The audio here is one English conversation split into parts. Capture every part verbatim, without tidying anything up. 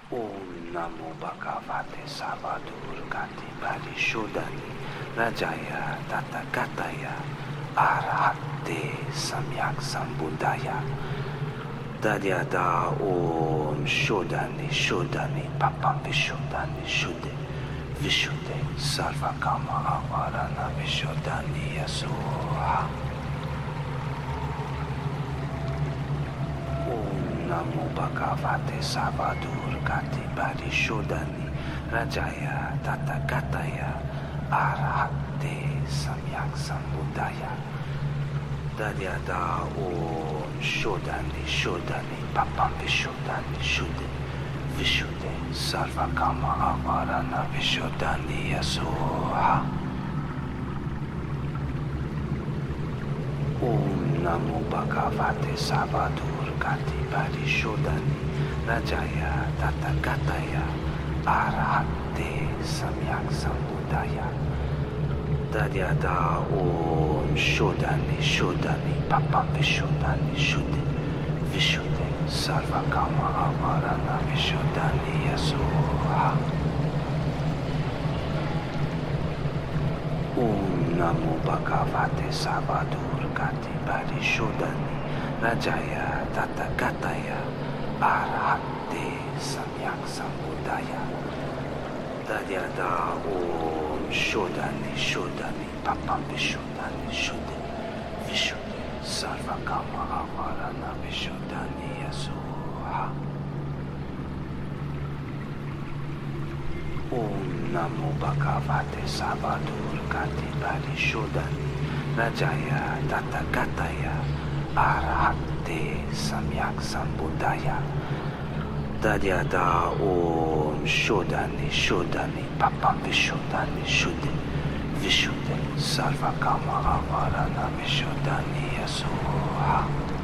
Om Namo Bhagavate Savadurgati Parishodhani Rajaya Tathagataya Arahate Samyak Sambuddhaya Tadyata Om Shodhani Shodhani Papam Vishodhani Shuddhe Vishuddhe Sarvakama Avarana Vishodhani Yasoha Namo Bhagavate Savadurgati Parishodhani Rajaya Tathagataya Arahate Samyak Sambuddhaya Tadyata Om Shodhani Shodhani Papam Vishodhani Shuddhe Vishuddhe Sarvakama Avarana Vishodhani Yasoha Om Namo Bhagavate Savadurgati Parishodhani Rajaya Tathagataya Arahate Samyak Sambuddhaya Tadyata Om Shodhani Shodhani Papam Vishodhani Shuddhe Vishuddhe Sarvakama Avarana Vishodhani Yasoha Om Namo Bhagavate Savadurgati Parishodhani Rajaya Tathagataya Arahate Samyak Sambuddhaya Tadyata Om Shodhani Shodhani Papam Vishodhani Shuddhe Vishuddhe Sarvakama Avarana Vishodhani Yasoha Om Namo Bhagavate Savadurgati Parishodhani Rajaya Tathagataya Arahate Samyak Sambuddhaya Tadyata Om Shodhani Shodhani Papam Vishodhani Shuddhe Vishuddhe Sarvakama Avarana Vishodhani Yasoha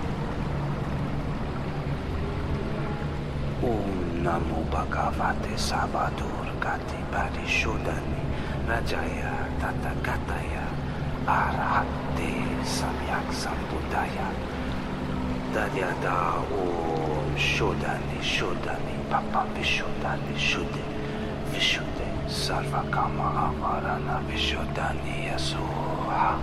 Om Namo Bhagavate Savadurgati Parishodhani Rajaya Tathagataya Arahate Samyak Sambuddhaya Tadyata Om Shodhani Shodhani Papam Vishodhani Shuddhe Vishuddhe Sarvakama Avarana Vishodhani Yasoha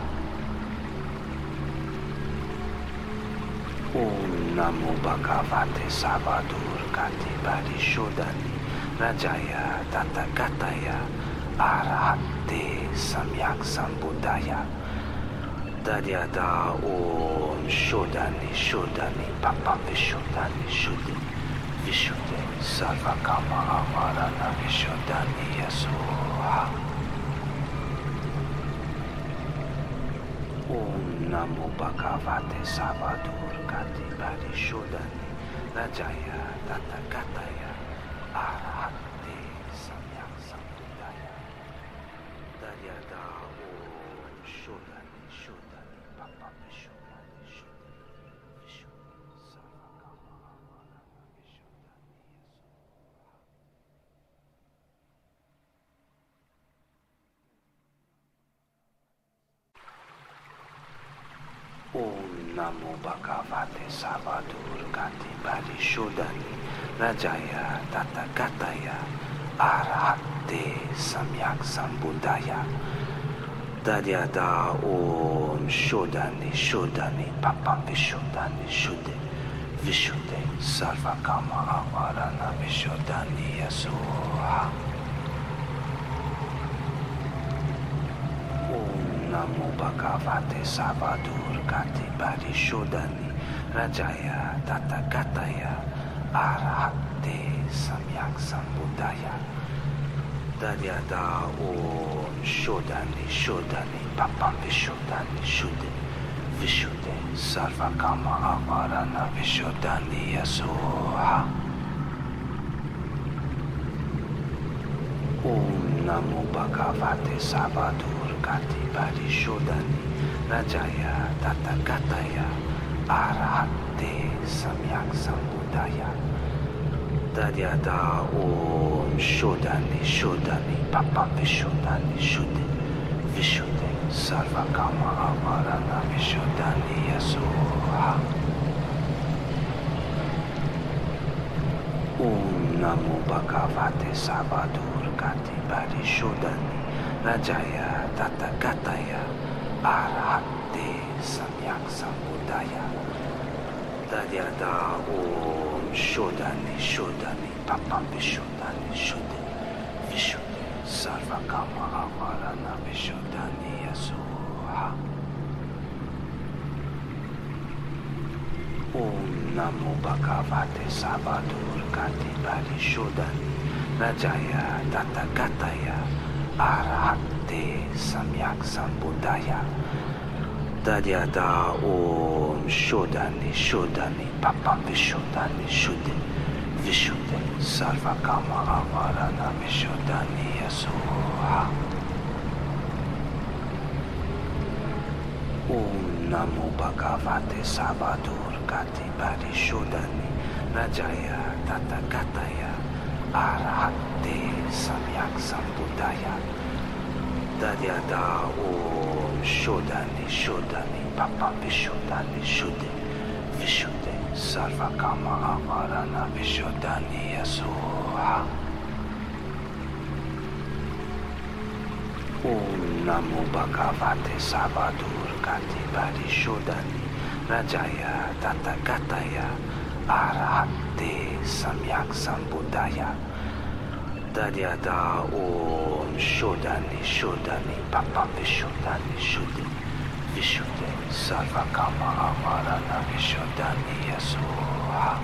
Om Namo Bhagavate Savadurgati Parishodhani Rajaya Tathagataya Arahate Samyak Sambuddhaya Tadyata Om Shodhani Shodhani Papam Vishodhani Shuddhe Vishuddhe Sarvakama Avarana Vishodhani Yasoha Om Namo Bhagavate Savadurgati Parishodhani Rajaya Tathagataya Arahate Samyak Sambuddhaya Tadyata Om Shodhani Shodhani Papam Vishodhani Shuddhe Vishuddhe Sarvakama Avarana Vishodhani Yasoha Om Namo Bhagavate Savadurgati Parishodhani Rajaya Tathagataya Arahate Samyak Sambuddhaya Tadyata Om Shodhani Shodhani Papam Vishodhani Shuddhe Vishuddhe Sarvakama Avarana Vishodhani Yasoha Namo Bhagavate Savadurgati Parishodhani Rajaya Tathagataya Arahate Samyak Sambuddhaya Tadyata Om Shodhani Shodhani Papam Vishodhani Shuddhe Vishuddhe Sarvakama Avarana Vishodhani Yasoha Om Namo Bhagavate Savadurgati Parishodhani Rajaya Tathagataya Arahate Samyak Sambuddhaya Tadyata Om Shodhani Shodhani Papam Vishodhani Shuddhe Vishuddhe Sarvakama Avarana Vishodhani Yasoha Om Namo Bhagavate Savadur Gati Parishodhani Rajaya Tathagатaya Arahate Samyak Sambuddhaya Tadyata Om Shodhani Shodhani Papam Vishodhani Shuddhi Vishuddhi Sarvakama Avarana Vishodhani Yasuha Om Namo Bhagavate Savadur Gati Parishodhani Rajaya Tathagатaya Arahate Samyak Sambuddhaya Tadyata Om Shodhani Shodhani Papam Vishodhani Shuddhi Vishuddhi Sarvakama Avarana Vishodhani Yasuha Om Namo Bhagavate Savadur Gati Parishodhani Rajaya Tathagатaya Arahate Samyak Sambuddhaya Tadyata Om Shodhani Shodhani Papam Vishodhani Shuddhi Vishuddhi Sarvakama Avarana Vishodhani Yasuha Om Namo Bhagavate Savadur Gati Parishodhani Rajaya Tathagатaya Arahate Samyak Sambuddhaya Tadyata Om Shodhani Shodhani Papam Vishodhani Shuddhi Vishuddhi Sarvakama Avarana Vishodhani Yasuha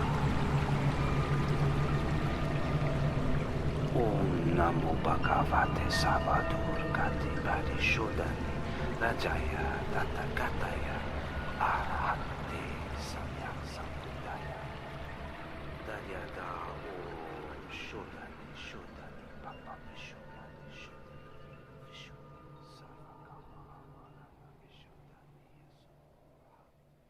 Om Namo Bhagavate Savadur Gati Parishodhani Rajaya Tathagатaya Arahate Samyak Sambuddhaya Tadyata Om Shodhani Shodhani Papam Vishodhani Shuddhi Vishuddhi Sarvakama Avarana Vishodhani Yasuha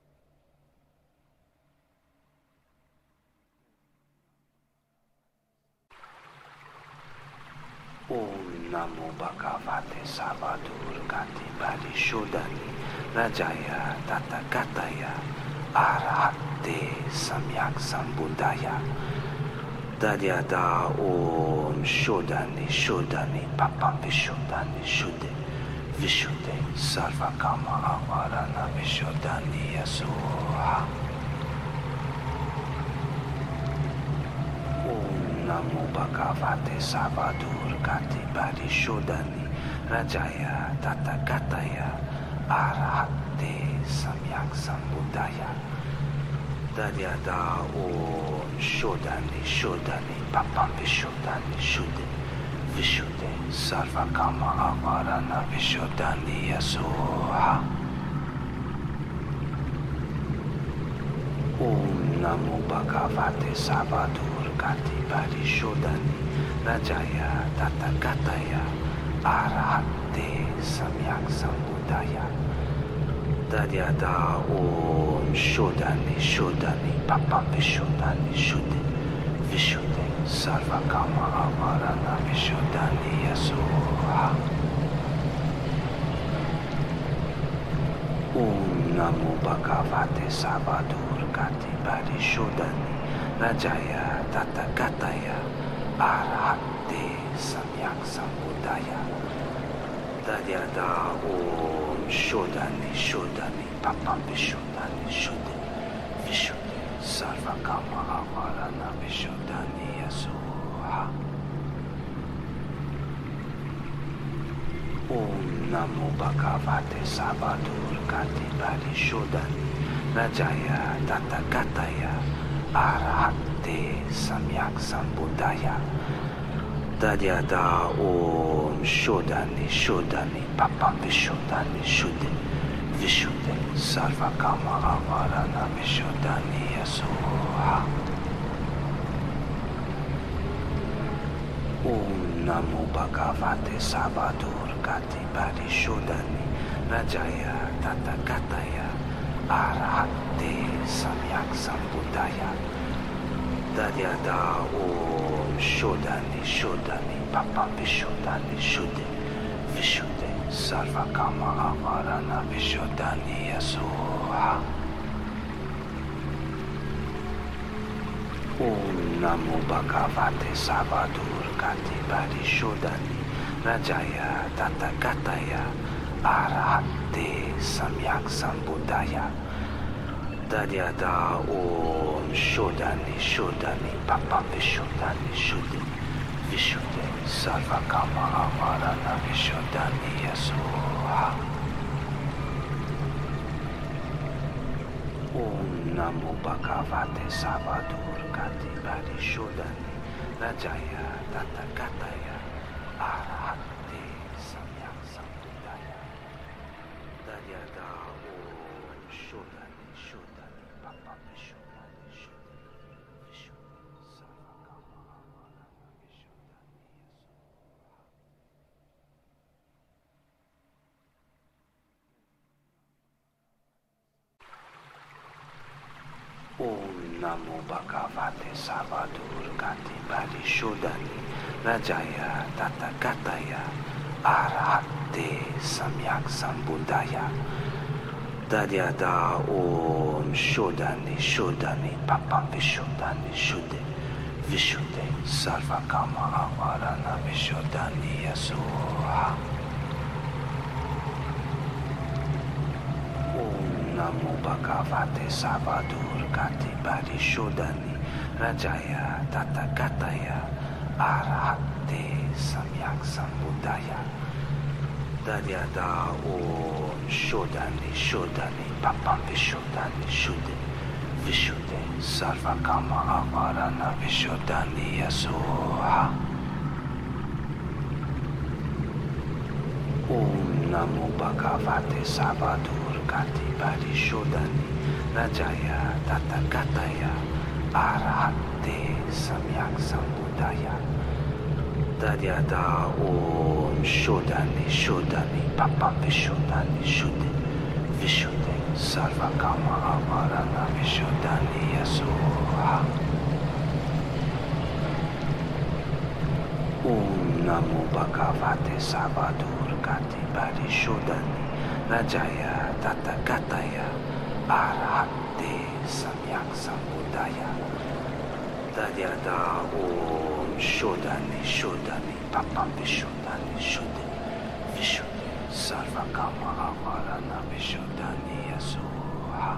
Om Namo Bhagavate Savadur Gati Parishodhani Rajaya Tathagатaya Arahate Samyak Sambuddhaya Tadyata Om Shodhani Shodhani Papam Vishodhani Shuddhi Vishuddhi Sarvakama Avarana Vishodhani Yasuha Namo Bhagavate Savadur Gati Parishodhani Rajaya Tathagатaya Arahate Samyak Sambuddhaya Tadyata Om Shodhani Shodhani Papam Vishodhani Shuddhi Vishuddhi Sarvakama Avarana Vishodhani Yasuha Om Namo Bhagavate Savadur Gati Parishodhani Rajaya Tathagатaya Arahate Samyak Sambuddhaya Tadyata Om Shodhani Shodhani Papam Vishodhani Shuddhi Vishuddhi Sarvakama Avarana Vishodhani Yasuha Om Namo Bhagavate Savadur Gati Parishodhani Rajaya Tathagатaya Arahate Samyak Sambuddhaya Tadyata Om Shodhani Shodhani Papam Vishodhani Shuddhi Vishuddhi Sarvakama Avarana Vishodhani Yasuha Om Namo Bhagavate Savadur Gati Parishodhani Rajaya Tathagатaya Arahate Samyak Sambuddhaya Tadyata Om Shodhani Shodhani Papam Vishodhani Shuddhi Vishuddhi Sarvakama Avarana Vishodhani Yasuha Om Namo Bhagavate Savadur Gati Parishodhani Rajaya Tathagатaya Arahate Samyak Sambuddhaya Tadyata Om Shodhani Shodhani Papam Vishodhani Shuddhi Vishuddhi Sarvakama Avarana Vishodhani Yasuha Om Namo Bhagavate Savadur Gati Parishodhani Rajaya Tathagata Arahate Samyak Sambuddhaya Dadyada Om Shodhani Shodhani Papam Vishodhani Shuddhi Vishuddhi Sarvakama Avarana Vishodhani Yasoha Om Namo Bhagavate Savadur Gati Parishodhani Rajaya Tathagata Arahate Samyak Sambuddhaya Dadyada Om Shodhani Shodhani Papam Vishodhani Shuddhi Vishuddhi Sarvakama Avarana Vishodhani Yasoha Om Namo Bhagavate Savadur Gati Parishodhani Rajaya Tathagata Arahate Samyak Sambuddhaya Dadyada Om Shodhani Shodhani Papam Vishodhani Shuddhi Vishuddhi Sarvakama Avarana Vishodhani Yasoha Om Namo Bhagavate Savadur Gati Parishodhani Rajaya Tathagata Arahate Samyak Sambuddhaya Dadyada Om Shodhani Shodhani Papam Vishodhani Shuddhi Vishuddhi Sarvakama Avarana Vishodhani Yasoha Om Namo Bhagavate Savadur Gati Parishodhani Rajaya Tathagata Arahate Samyak Sambuddhaya Dadyada Om Shodhani Shodhani Papam Vishodhani Shuddhi Vishuddhi Sarvakama Avarana Vishodhani Yasoha Om Namo Bhagavate Savadur Gati Parishodhani Rajaya Tathagata Arahate Samyak Sambuddhaya Dadyada Om Shodhani Shodhani Papam Vishodhani Shuddhi Vishuddhi Sarvakama Avarana Vishodhani Yasoha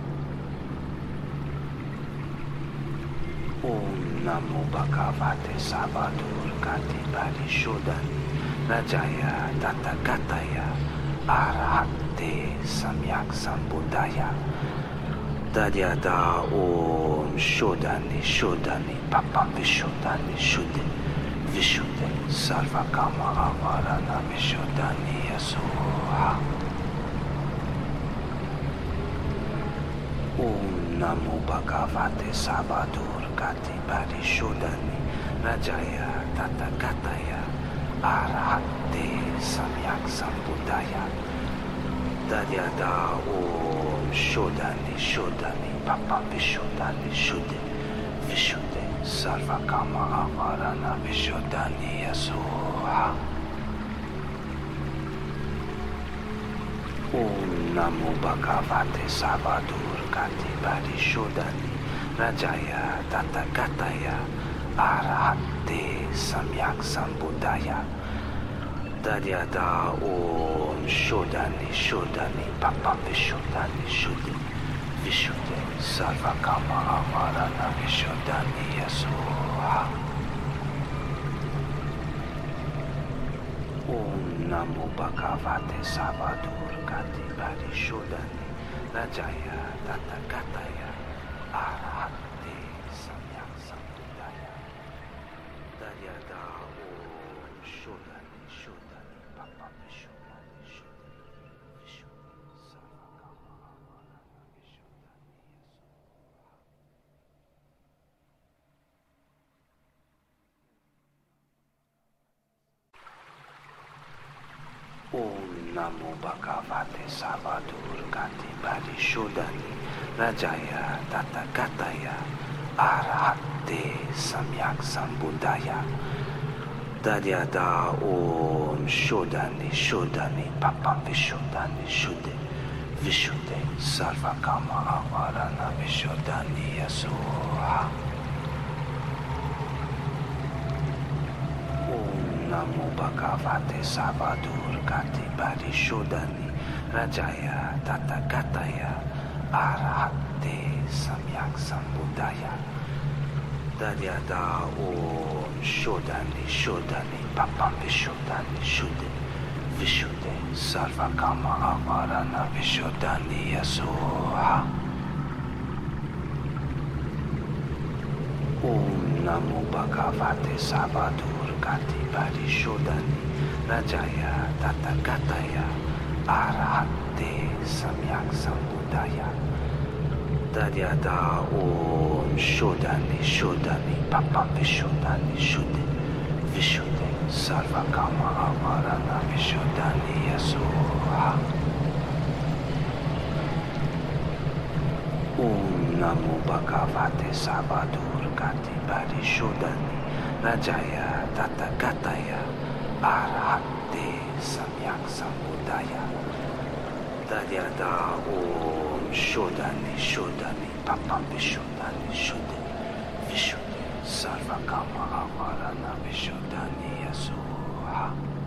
Om Namo Bhagavate Savadur Gati Parishodhani Rajaya Tathagata Arahate Samyak Sambuddhaya Dadyada Om Shodhani Shodhani Papam Vishodhani Shuddhi Vishuddhi Sarvakama Avarana Vishodhani Yasoha Om Namo Bhagavate Savadur Gati Parishodhani Rajaya Tathagata Arahate Samyak Sambuddhaya Dadyada Om Shodhani Shodhani Papam Vishodhani Shuddhi Vishuddhi Sarvakama Avarana Vishodhani Yasoha Om Namo Bhagavate Savadur Gati Parishodhani Rajaya Tathagata Arahate Samyak Sambuddhaya Dadyada Om Shodhani Shodhani Papam Vishodhani Shuddhi Vishuddhi Sarvakama Avarana Vishodhani Yasoha Om Namo Bhagavate Savadur Gati Parishodhani Rajaya Tathagata Arahate Samyak Sambuddhaya Dadyada Om Shodhani Shodhani Papam Vishodhani Shuddhi Vishuddhi Sarvakama Avarana Vishodhani Yasoha Om Namo Bhagavate Savadur Gati Parishodhani Rajaya Tathagata Arahate Samyak Sambuddhaya Dadyada Om Shodhani Shodhani Papam Vishodhani Shuddhi Vishuddhi Sarvakama Avarana Vishodhani Yasoha Namo Bhagavate Savadur Gati Parishodhani Rajaya Tathagataya Arahate Samyak Sambuddhaya. Dadyata Om Shodhani Shodhani Papam Vishodhani Shuddhi Vishuddhi Sarvakama Avarana Vishodhani Yasoha. Om Namo Bhagavate Savadur Gati Parishodhani Rajaya Tathagataya Arahate Samyak Sambuddhaya. Dadyata Om Shodhani Shodhani Papam Vishodhani Shuddhi Vishuddhi Sarvakama Avarana Vishodhani Yasoha. Om Namo Bhagavate Savadur Gati Parishodhani Rajaya Tathagataya Arahate Samyak Sambuddhaya. Dadyata Om Shodhani Shodhani Papam Vishodhani Shuddhi Vishuddhi Sarvakama Avarana Vishodhani Yasoha.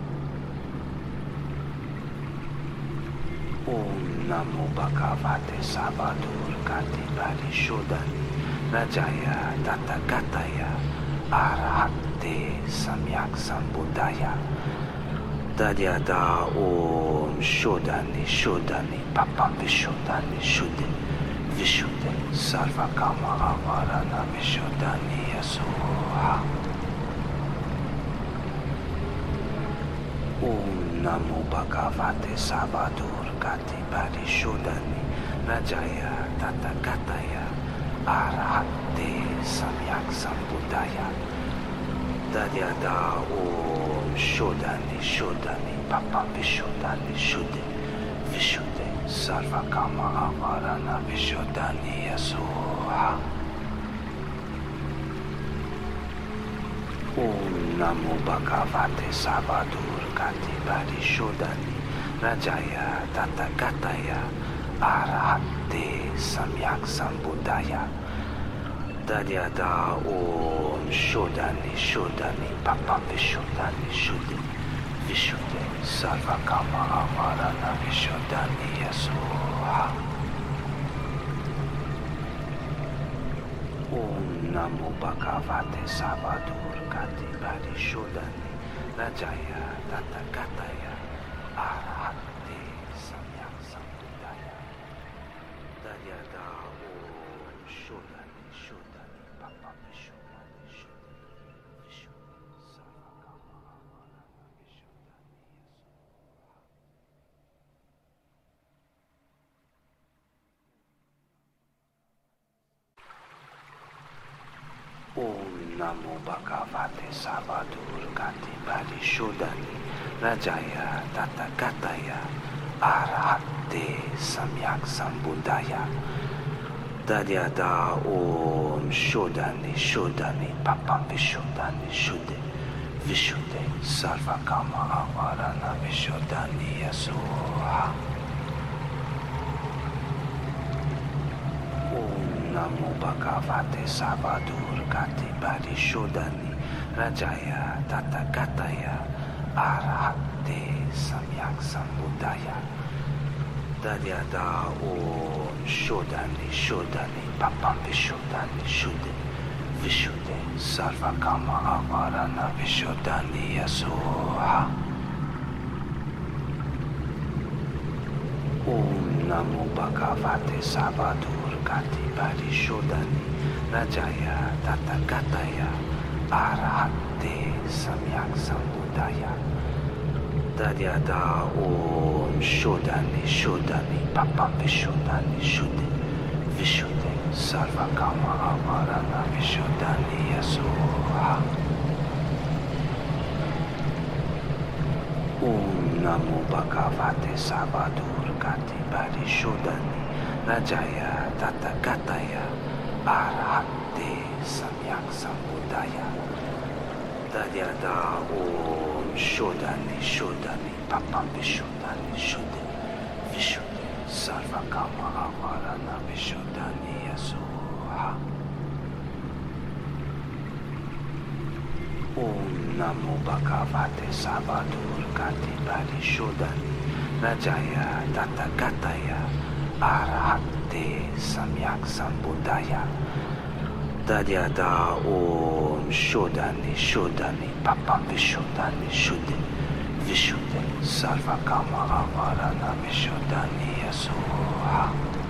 Om Namo Bhagavate Savadur Gati Parishodhani Rajaya Tathagataya Arahate Samyak Sambuddhaya. Dadyata Om Shodhani Shodhani Papam Vishodhani Shuddhi Vishuddhi Sarvakama Avarana Vishodhani Yasoha. Om Namo Bhagavate Savadur Gati Parishodhani Rajaya Tathagataya Arahate Samyak Sambuddhaya. Dadyata Om Shodhani Shodhani Papam Vishodhani Shuddhi Vishuddhi Sarvakama Avarana Vishodhani Yasoha. Om Namo Bhagavate Savadur Gati Parishodhani Rajaya Tathagataya Arahate Samyak Sambuddhaya. Dadyata Om Shodhani Shodhani Papam Vishodhani Shuddhi Vishuddhi Sarvakama Avarana Vishodhani Yasoha. Om Namo Bhagavate Savadur Gati Parishodhani Rajaya Tathagataya Arahate Samyak Sambuddhaya. Dadyata Om Shodhani Shodhani Papam Vishodhani Shuddhi Vishuddhi Sarvakama Avarana Vishodhani Yasoha. Om Namo Bhagavate Savadur Gati Parishodhani Rajaya Tathagataya Arahate Samyak Sambuddhaya. Dadyata Om Shodhani Shodhani Papam Vishodhani Shuddhi Vishuddhi Sarvakama Avarana Vishodhani Yasoha. Om Namo Bhagavate Savadur Gati Parishodhani Rajaya Tathagataya Arahate Samyak Sambuddhaya. Dadyata Om Shodhani Shodhani Papam Vishodhani Shuddhi Vishuddhi Sarvakama Avarana Vishodhani Yasoha. Om Namo Bhagavate Savadur Gati Parishodhani Rajaya Tathagataya Arahate Samyak Sambuddhaya. Dadyata Om Shodhani Shodhani Papam Vishodhani Shuddhi Vishuddhi Sarvakama Avarana Vishodhani Yasoha. Om Namo Bhagavate Savadur Gati Parishodhani Rajaya Tathagataya Arahate Samyak Sambuddhaya. Dadyata Om Shodhani Shodhani Papam Vishodhani Shuddhi Vishuddhi Sarvakama Avarana Vishodhani Yasoha. Om Namo Bhagavate Savadur Gati Parishodhani Rajaya Tathagata Arahate Samyak Sambuddhaya Tadyata Om Shodhani Shodhani Papam Vishodhani Shuddhi Vishuddhi Sarvakama Avarana Vishodhani Yasoha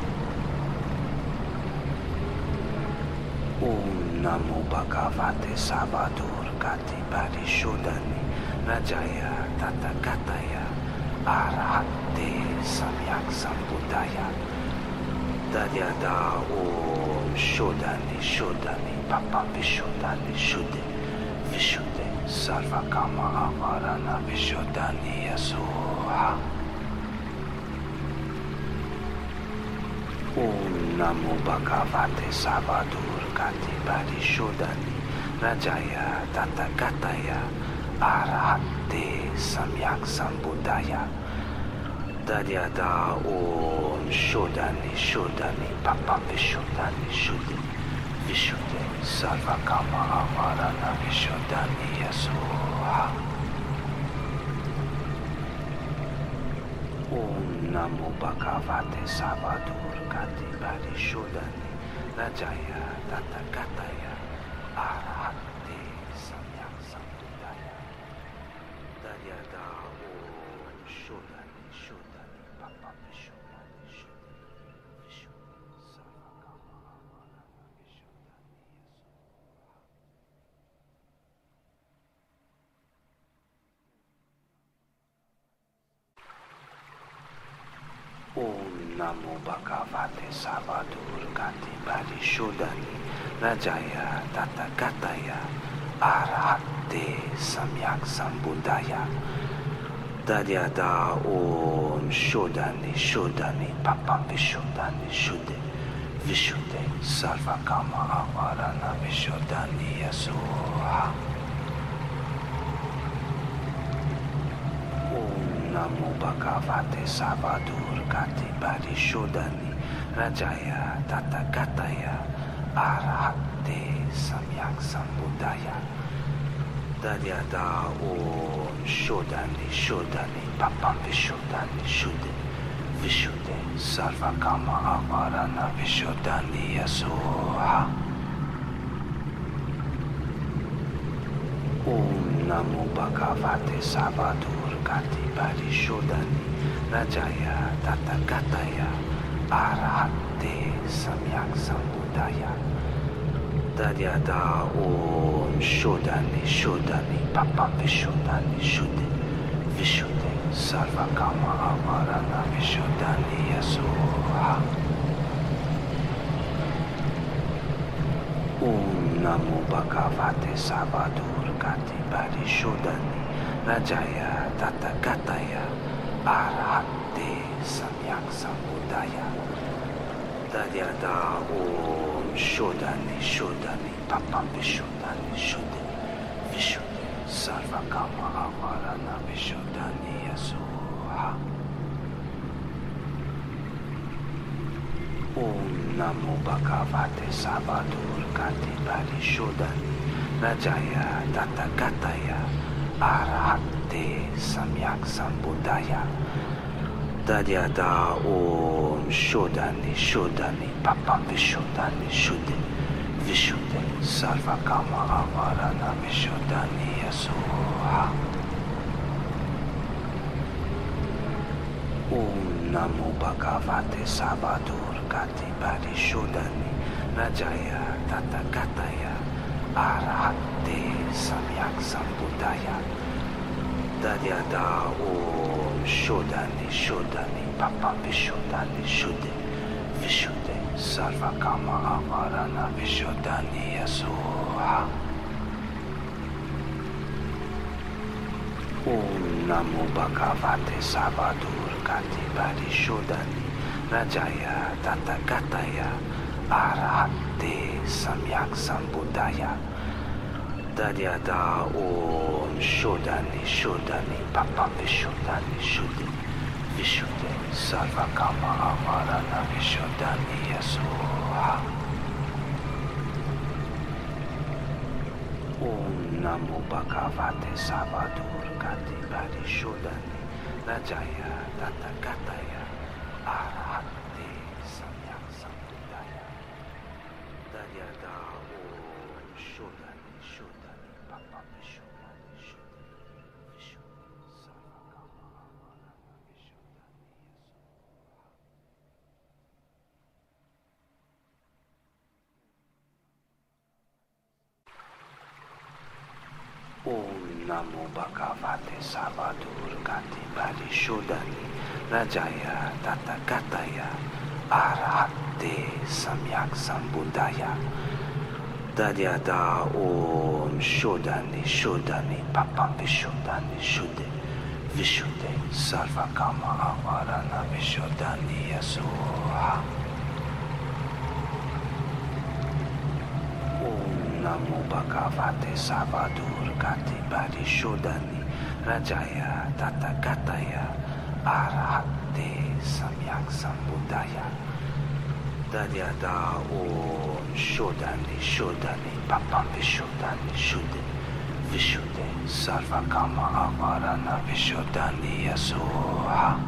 Om Namo Bhagavate Savadur Gati Parishodhani Rajaya Tathagata Arahate Samyak Sambuddhaya Tadyata Om Shodhani Shodhani Papam Vishodhani Shuddhi Vishuddhi Sarvakama Avarana Vishodhani Yasoha Om Namo Bhagavate Savadur Gati Parishodhani Rajaya Tathagata Arahate Samyak Sambuddhaya Tadyata Om Shodhani Shodhani Papam Vishodhani Shuddhi Vishuddhi Sarvakama Avarana Vishodhani Yasoha Om Namo Bhagavate Savadur Gati Parishodhani Rajaya Tathagata Arahate Samyak Sambuddhaya Tadyata Om Shodhani Shodhani Papam Vishodhani Shuddhi Vishuddhi Sarvakama Avarana Vishodhani Yasoha Om Namo Bhagavate Savadur Gati Parishodhani Rajaya Tathagata Arahate Samyak Sambuddhaya Tadyata Om Shodhani Shodhani Papam Vishodhani Shuddhi Vishuddhi Sarvakama Avarana Vishodhani Yasoha Om Namo Bhagavate Savadur Gati Parishodhani Rajaya Tathagata Arahate Samyak Sambuddhaya Tadyata Om Shodhani Shodhani Papam Vishodhani Shuddhi Vishuddhi Sarvakama Avarana Vishodhani Yasoha Om Namo Bhagavate Savadur Gati Parishodhani Rajaya Tathagata Arahate Samyak Sambuddhaya Tadyata Om Shodhani Shodhani Papam Vishodhani Shuddhi Vishuddhi Sarvakama Avarana Vishodhani Yasoha Om Namo Bhagavate Savadur Gati Parishodhani Rajaya Tathagata Arahate Samyak Sambuddhaya Tadyata Om Shodhani Shodhani Papam Vishodhani Shuddhi Vishuddhi Sarvakama Avarana Vishodhani Yasoha Om Namo Bhagavate Savadur Gati Parishodhani Rajaya Tathagata Arahate Samyak Sambuddhaya Tadyata Om Shodhani Shodhani Papam Vishodhani Shuddhi Vishuddhi Sarvakama Avarana Vishodhani Yasoha Om Namo Bhagavate Savadur Gati Parishodhani Rajaya Tathagata Arahate Samyak Sambuddhaya Tadyata Om Shodhani Shodhani Papam Vishodhani Shuddhi Vishuddhi Sarvakama Avarana Vishodhani Yasoha Om Namo Bhagavate Savadur Gati Parishodhani Rajaya Tathagata Arahate Samyak Sambuddhaya Tadyata Om Shodhani Shodhani Papam Vishodhani Shuddhi Vishuddhi Sarvakama Avarana Vishodhani Yasoha Om Namo Bhagavate Savadur Gati Parishodhani Rajaya Tathagata Arahate Samyak Sambuddhaya Daryada Om Shodhani Shodhani Papa Vishodhani Shodhani Vishodhani Sarvakama Avarana Vishodhani Om Namo Bhagavate Savadur Gati Parishodhani Rajaya Tathagata Arahate Samyak Sambuddhaya Daryada Om Shodhani Shodhani Papam Vishodhani Shuddhe Vishuddhe Sarvakama Avarana Vishodhani Yasoha Om Namo Bhagavate Savadur Gati Parishodhani Rajaya Tathagata Arahate Samyak Sambuddhaya Daryada Om Shodhani Shodhani Papam Vishodhani Shuddhe Vishuddhe Sarvakama Avarana Vishodhani Yasoha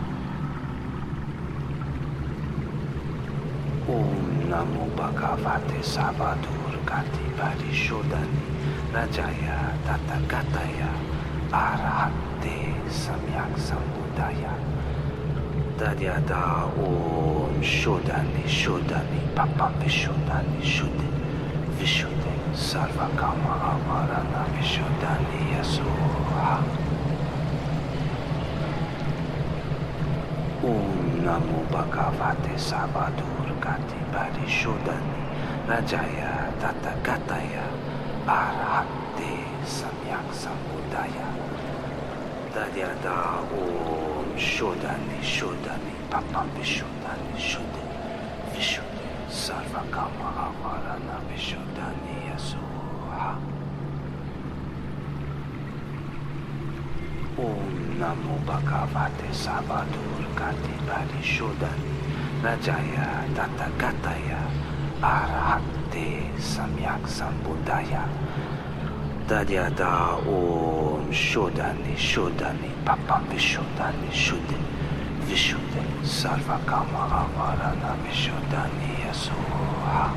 Om Namo Bhagavate Savadur Gati Parishodhani Rajaya Tathagata Arahate Samyak Sambuddhaya Daryada Om Shodhani Shodhani Papam Vishodhani Shuddhe Vishuddhe Sarvakama Avarana Vishodhani Yasoha Om Namo Bhagavate Savadur Gati Parishodhani Rajaya Tathagata Arahate Samyak Sambuddhaya Daryada Om Shodhani Shodhani Papam Vishodhani Shuddhe Vishuddhe Sarvakama Avarana Vishodhani Yasoha Om Namo Bhagavate Savadur Gati Parishodhani Rajaya Tathagata Arahate Samyak Sambuddhaya Daryada Om Shodhani Shodhani Papam Vishodhani Shuddhe Vishuddhe Sarvakama Avarana Vishodhani Yasoha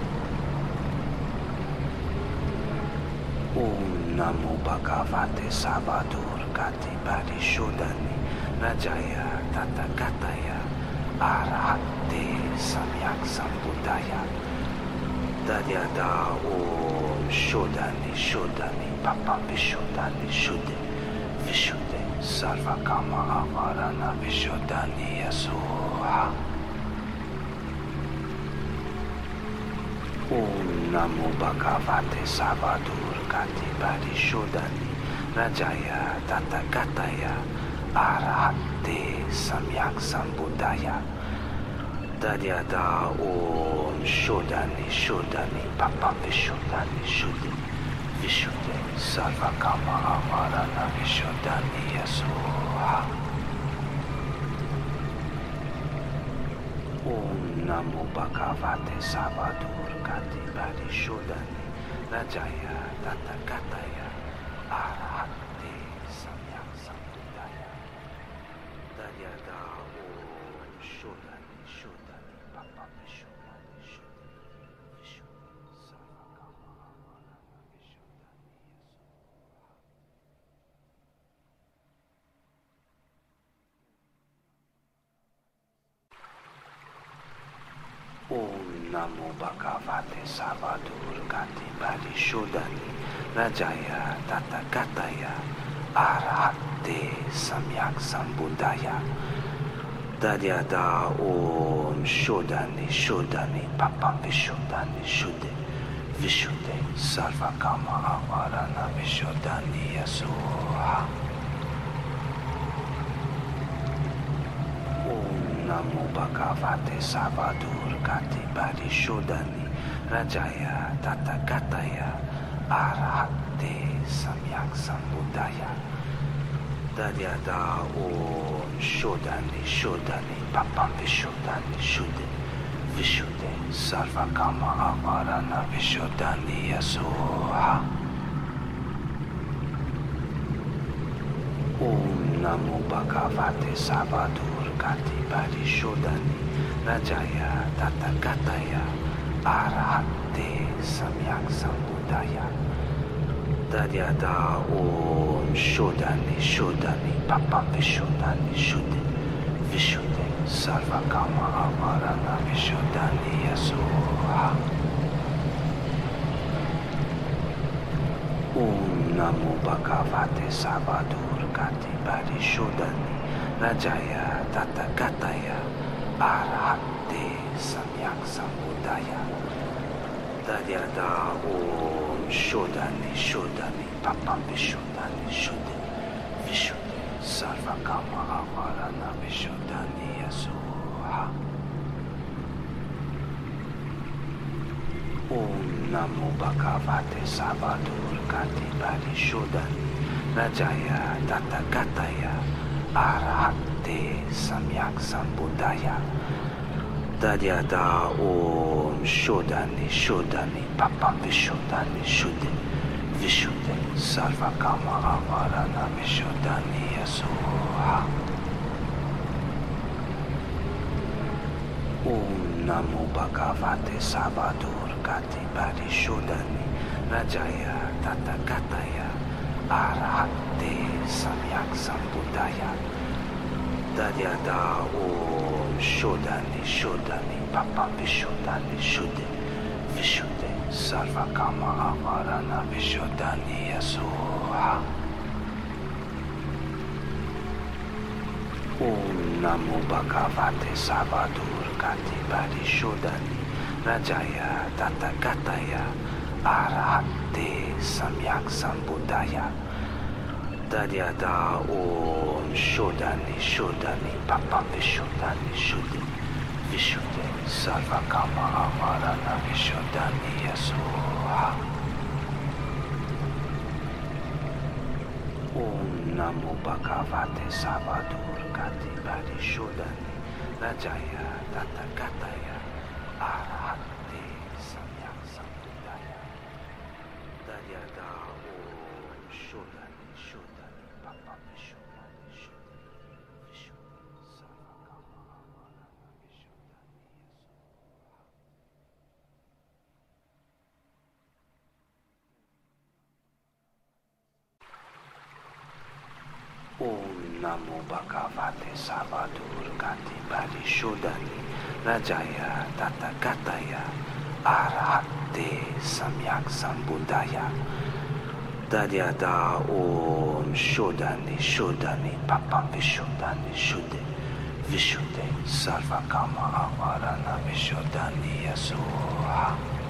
Om Namo Bhagavate Savadur Gati Parishodhani Rajaya Tathagata Arahate Samyak Sambuddhaya Daryada Om Shodhani Shodhani Papam Vishodhani Shuddhe Vishuddhe Sarvakama Avarana Vishodhani Yasoha Om Namo Bhagavate Savadur Gati Parishodhani Rajaya Tathagata Arahate Samyak Sambuddhaya Daryada Om Shodhani Shodhani Papam Vishodhani Shuddhe Vishuddhe Sarvakama Avarana Vishodhani Yasoha Om Namo Bhagavate Savadur Gati Parishodhani Rajaya Tathagata Arahate Samyak Sambuddhaya Daryada Om Shodhani Shodhani Papam Vishodhani Shuddhe Vishuddhe Sarvakama Avarana Vishodhani Yasoha Om Namo Bhagavate Savadur Gati Parishodhani Rajaya Tathagata Arahate Samyak Sambuddhaya Daryada Om Shodhani Shodhani Papam Vishodhani Shuddhe Vishuddhe Sarvakama Avarana Vishodhani Yasoha Om Namo Bhagavate Savadur Gati Parishodhani Rajaya Tathagata Arahate Samyak Sambuddhaya Daryada Om Shodhani Shodhani Papam Vishodhani Shuddhe Vishuddhe Sarvakama Avarana Vishodhani Yasoha Namo Bhagavate Savadur Gati Parishodhani Rajaya Tathāgataya Arahate Samyak Sambuddhaya. Tadyata Om Shodhani Shodhani Papam Vishodhani Shuddhi Vishuddhi Sarvakama Avarana Vishodhani Yasoha. Om Namo Bhagavate Savadur Gati Parishodhani Rajaya Tathāgataya Arahate Samyak Sambuddhaya. Tadyata Om Shodhani Shodhani Papam Vishodhani Shuddhi Vishuddhi Sarvakama Avarana Vishodhani Yasoha. Om Namo Bhagavate Savadur Gati Parishodhani Rajaya Tathāgataya Arahate Samyak Sambuddhaya. Tadyata Om Shodhani Shodhani Papam Vishodhani Shuddhi Vishuddhi Sarvakama Avarana Vishodhani Yasoha. Om Namo Bhagavate Savadur Gati Parishodhani Rajaya Tathāgataya Arahate Samyak Sambuddhaya. Tadyata Om Shodhani Shodhani Papam Vishodhani Shuddhi Vishuddhi Sarvakama Avarana Vishodhani Yasoha. Om Namo Bhagavate Savadur Gati Parishodhani Rajaya Tathāgataya Arahate Samyak Sambuddhaya. Tadyata Om Shodhani Shodhani Papam Vishodhani Shuddhi Vishuddhi Sarvakama Avarana Vishodhani Yasoha. Om Namo Bhagavate Savadur Gati Parishodhani Rajaya Tathāgataya Arahate Samyak Sambuddhaya. Tadyata Om Shodhani Shodhani Papam Vishodhani Shuddhi Vishuddhi Sarvakama Avarana Vishodhani Yasoha. Om Namo Bhagavate Savadur Gati Parishodhani Rajaya Tathāgataya Arahate Samyak Sambuddhaya. Tadyata Om Shodhani Shodhani Papam Vishodhani Shuddhi Vishuddhi Sarvakama Avarana Vishodhani Yasoha.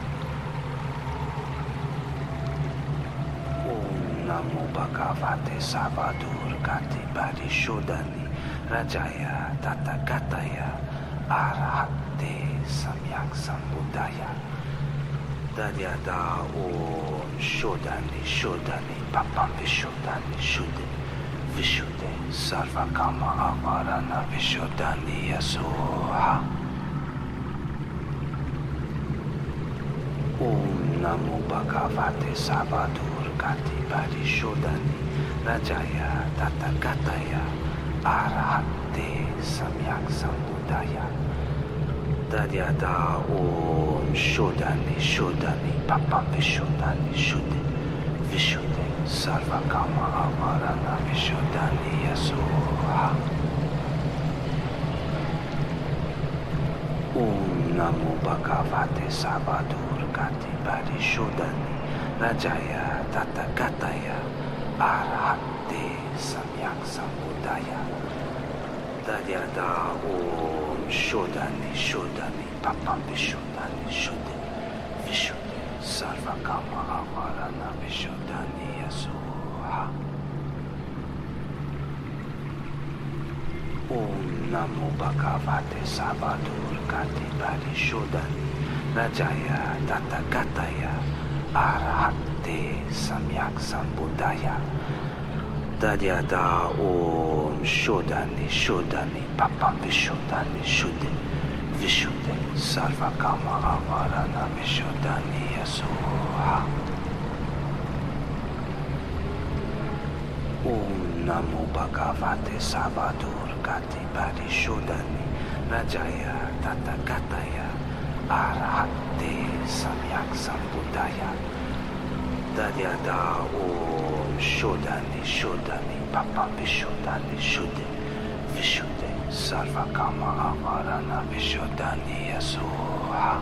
Om Namo Bhagavate Savadur Gati Parishodhani Rajaya Tathāgataya Arahate Samyak Sambuddhaya. Tadyata Om Shodhani Shodhani Papam Vishodhani Shuddhi Vishuddhi Sarvakama Avarana Vishodhani Yasoha. Om Namo Bhagavate Savadur Gati Parishodhani Rajaya Tathāgataya Arahate Samyak Sambuddhaya. Tadyata Om Shodhani Shodhani Papam Vishodhani Shuddhi Vishuddhi Sarvakama Avarana Vishodhani Yasoha. Om Namo Bhagavate Savadur Gati Parishodhani Rajaya Tathāgataya Arahate Samyak Sambuddhaya. Tadyata Om Shodhani Shodhani Papam Vishodhani Shuddhi Vishuddhi Sarvakama Avarana Vishodhani Yasoha. Om Namo Bhagavate Savadur Gati Parishodhani Rajaya Tathāgataya Arahate Samyak Sambuddhaya. Tadyata Om Shodhani Shodhani Papam Vishodhani Shuddhi Vishuddhi Sarvakama Avarana Vishodhani Yasoha. Om Namo Bhagavate Savadur Gati Parishodhani Rajaya Tathagataya Arahate Samyak Sambuddhaya Tadyada Om Shodhani Shodhani Papa Vishodhani Shuddhi Vishuddhi Sarvakama Avarana Vishodhani Yasoha.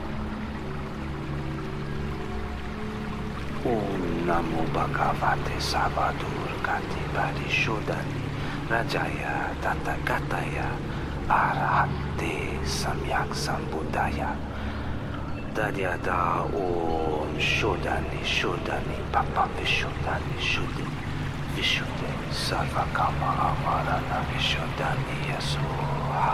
Om Namo Bhagavate Savadur Gati Parishodhani Rajaya Tathagataya Arahate Samyak Sambuddhaya Tadyada Om Shodhani Shodhani Papa Vishodhani Shuddhi Vishuddhi Sarvakama Avarana Vishodhani Yasoha.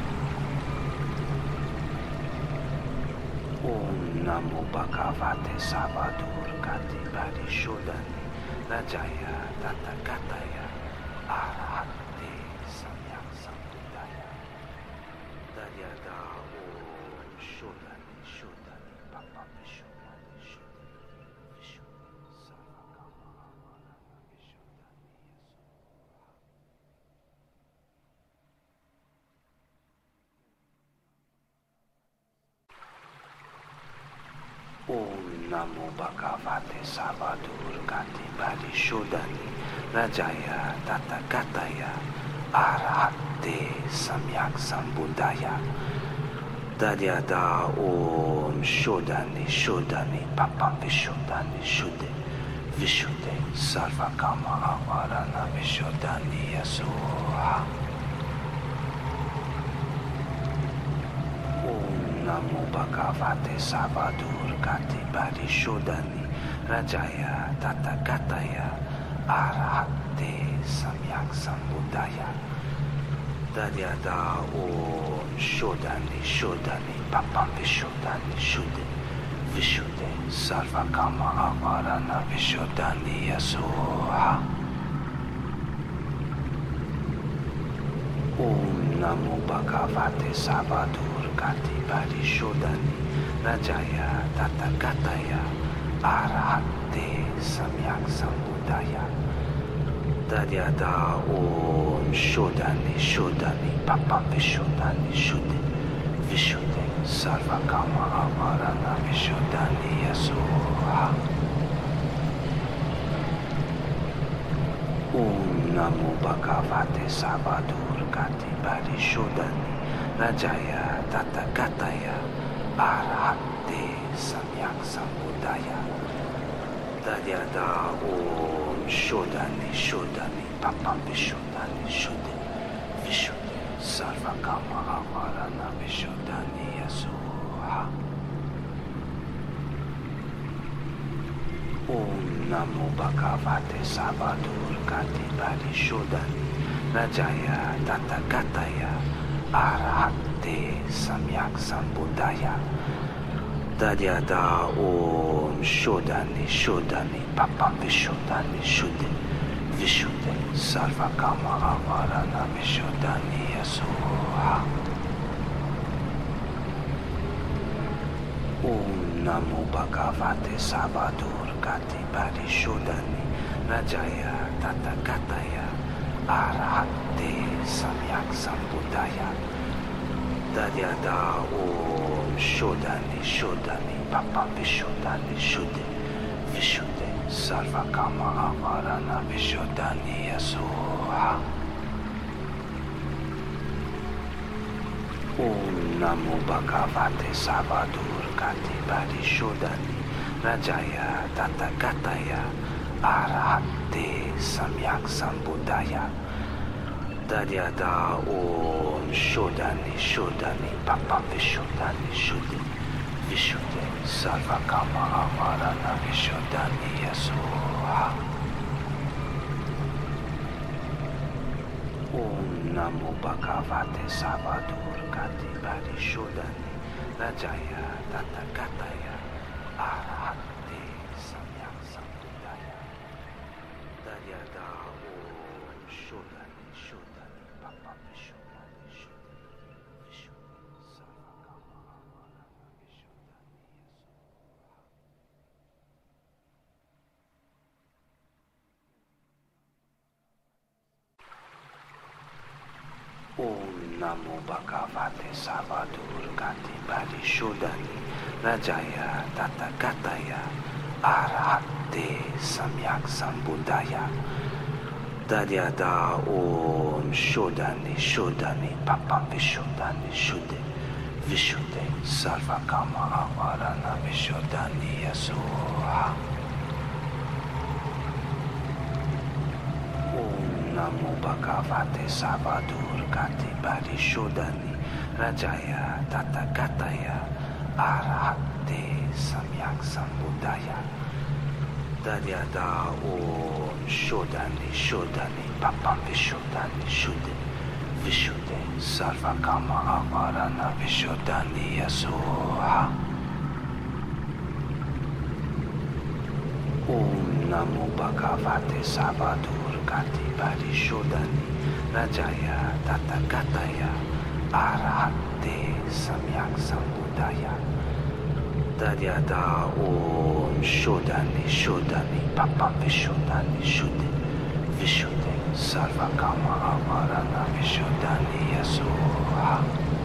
Om Namo Bhagavate Savadur Gati Parishodhani Rajaya Tathagataya Arahate Samyak Sambuddhaya Tadyada Om Shodhani Shodhani Papa Vishodhani Shuddhi Vishuddhi Sarvakama Avarana Vishodhani Yasoha. Om Namo Bhagavate Savadur Gati Parishodhani Rajaya Tathagataya Arahate Samyak Sambuddhaya Tadyada Om Shodhani Shodhani Papa Vishodhani Shuddhi Vishuddhi Sarvakama Avarana Vishodhani Yasoha. Namo Bhagavate Savadur Gati Parishodhani Rajaya Tathagataya Arahate Samyak Sambuddhaya Tadyada Om Shodhani Shodhani Papa Vishodhani Shuddhi Vishuddhi Sarvakama Avarana Vishodhani Yasoha. Om Namo Bhagavate Savadur Gati Parishodhani Rajaya Tathagataya Arahate Samyak Sambuddhaya Tadyada Om Shodhani Shodhani Papa Vishodhani Shuddhi Vishuddhi Sarvakama Avarana Vishodhani Yasoha. Om Namo Bhagavate Savadur Gati Parishodhani Rajaya Tathagataya Arahate Samyak Sambuddhaya Tadyada Om Shodhani Shodhani Papa Vishodhani Shuddhi Vishuddhi Sarvakama Avarana Vishodhani Yasoha. Om Namo Bhagavate Savadur Gati Parishodhani Rajaya Tathagataya Arahate Samyak Sambuddhaya Tadyada Om Shodhani Shodhani Papa Vishodhani Shuddhi Vishuddhi Sarvakama Avarana Vishodhani Yasoha. Om Namo Bhagavate Savadur Gati Parishodhani Rajaya Tathagataya Arahate Samyak Sambuddhaya Tadyada Om Shodhani Shodhani Papa Vishodhani Shuddhi Vishuddhi Sarvakama Avarana Vishodhani Yasoha. Om Namo Bhagavate Savadur Gati Parishodhani Rajaya Tathagataya Arahate Samyak Sambuddhaya Tadyada Om Shodhani Shodhani Papa Vishodhani Shuddhi Vishuddhi Sarvakama Avarana Vishodhani Yasoha. Om Namo Bhagavate Savadur Gati Parishodhani Rajaya Tathagataya Arahate Samyak Sambuddhaya Tadyada Om Shodhani Shodhani Papa Vishodhani Shuddhi Vishuddhi Sarvakama Avarana Vishodhani Yasoha. Om Namo Bhagavate Savadurgati Parishodhani Rajaya Tathāgataya Arahate Samyak Sambuddhaya Tadyata Om Shodhani Shodhani Papam Vishodhani Shuddhe Vishuddhe Sarvakama Avarana Vishodhani Yasoha Namo Bhagavate Savadurgati Parishodhani Rajaya Tathāgataya Arahate Samyak Sambuddhaya Tadyata Om Shodhani Shodhani Papam Vishodhani Shuddhe Vishuddhe Sarvakama Avarana Vishodhani Yasoha Om Namo Bhagavate Savadurgati Parishodhani Rajaya Tathāgataya Arahate Samyak Sambuddhaya Tadyata Om Shodhani Shodhani Papam Vishodhani Shuddhe Vishuddhe Sarvakama Avarana Vishodhani Yasoha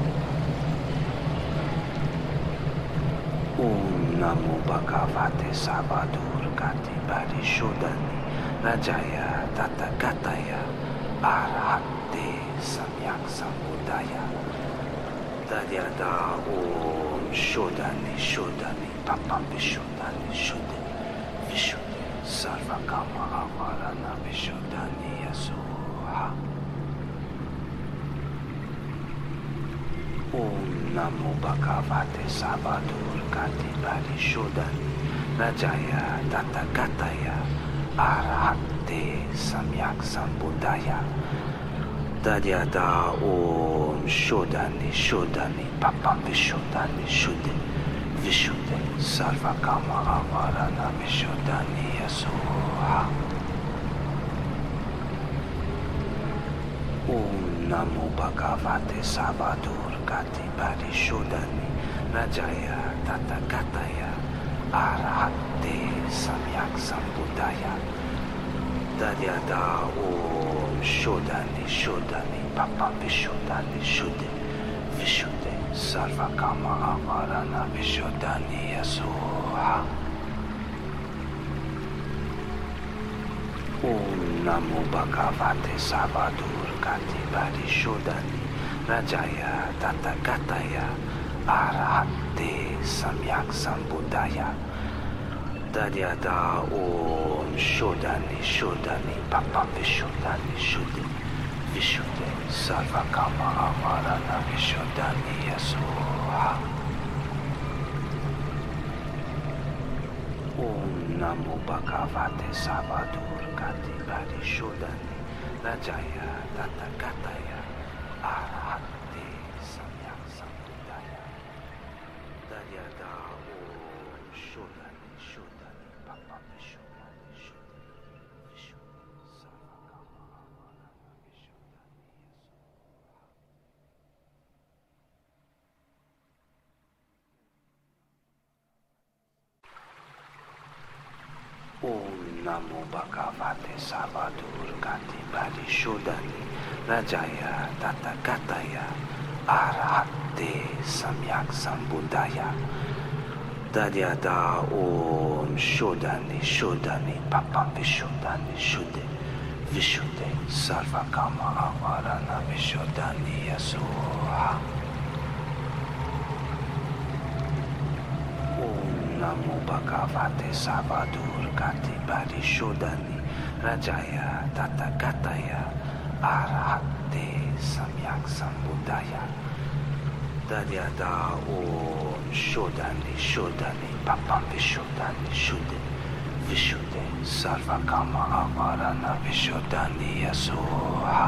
Om Namo Bhagavate Savadurgati Parishodhani Rajaya Tathāgataya Arahate Samyak Sambuddhaya Tadyata Om Shodhani Shodhani Papam Vishodhani Shuddhe Vishuddhe Sarvakama Avarana Vishodhani Yasoha Om Namo Bhagavate Savadurgati Parishodhani Rajaya Tathāgataya Arahate Samyak Sambuddhaya Tadyata Om Shodhani Shodhani Papam Vishodhani Shuddhe Vishuddhe Sarvakama Avarana Vishodhani Yasoha Om Namo Bhagavate Savadurgati Parishodhani Rajaya Tathāgataya Arahate Samyak Sambuddhaya Tadyata Om Shodhani Shodhani Papam Vishodhani Shuddhe Vishuddhe Sarvakama Avarana Vishodhani Yasoha Om Namo Bhagavate Savadurgati Parishodhani Rajaya Tathāgataya Arahate Samyak Sambuddhaya Tadyata Om Shodhani Shodhani Papam Vishodhani Shuddhe Vishuddhe Sarvakama Avarana Vishodhani Yasoha Om Namo Bhagavate Savadurgati Parishodhani Rajaya Tathāgataya Arahate Samyak Sambuddhaya Tadyata Om Shodhani Shodhani Papam Vishodhani Shuddhe Vishuddhe Sarvakama Avarana Vishodhani Yasoha Om Namo Bhagavate Savadurgati Parishodhani Rajaya Tathāgataya Arahate Samyak Sambuddhaya Tadyata Om Shodhani Shodhani Papam Vishodhani Shuddhe Vishuddhe Sarvakama Avarana Vishodhani Yasoha Om Namo Bhagavate Savadurgati Parishodhani Rajaya Tathāgataya Arahate Samyak Sambuddhaya Tadyata Om Shodhani Shodhani Papam Vishodhani Shuddhe Vishuddhe Sarvakama Avarana Vishodhani Yasoha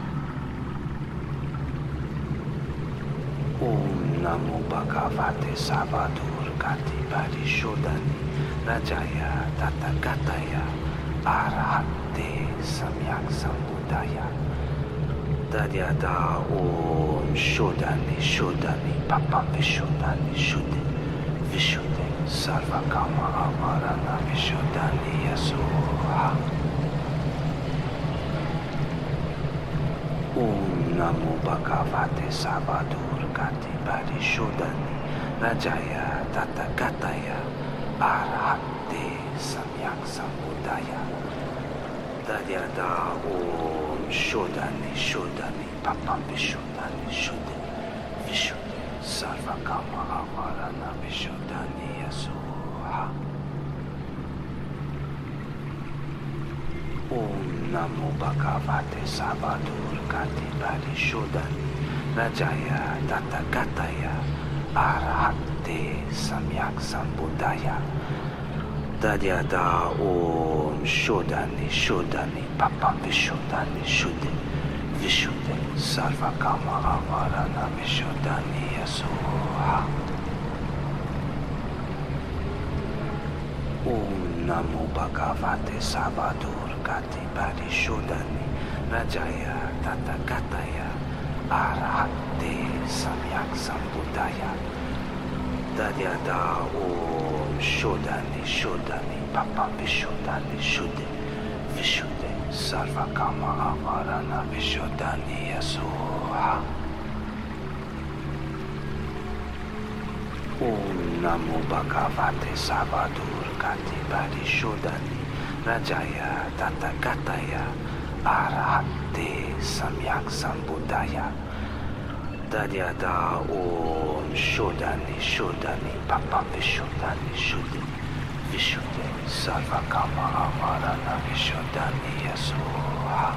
Om Namo Bhagavate Savadurgati Parishodhani Rajaya Tathāgataya Arahate Samyak Sambuddhaya Tadyata Om Shodhani Shodhani Papam Vishodhani Shuddhe Vishuddhe Sarvakama Avarana Vishodhani Yasoha Om Namo Bhagavate Savadurgati Parishodhani Rajaya Tathāgataya Arahate Samyak Sambuddhaya. Tadyata Om Shodhani Shodhani Papam Vishodhani Shodhi Vishodhi Sarva Kama Avarana Vishodhani Yasuha. Om Namo Bhagavate Savadurgati Parishodhani Rajaya Tathāgataya Arahate Samyak Sambuddhaya. Tadyata Om Shodhani Shodhani Papam Vishodhani Shodhi Vishodhi Sarva Kama Avarana Vishodhani Yasuha. Om Namo Bhagavate Savadurgati Parishodhani Rajaya Tathāgataya Arahate Samyak Sambuddhaya. Tadyata Om Shodhani Shodhani Papam Vishodhani Shodhi Vishodhi Sarva Kama Avarana Vishodhani Yasuha. Om Namo Bhagavate Savadurgati Parishodhani Rajaya Tathāgataya Arahate Samyak Sambuddhaya. Tadyata Om Shodhani Shodhani Papam Vishodhani Shodhi Vishodhi Sarva Kama Avarana Vishodhani Yasuha.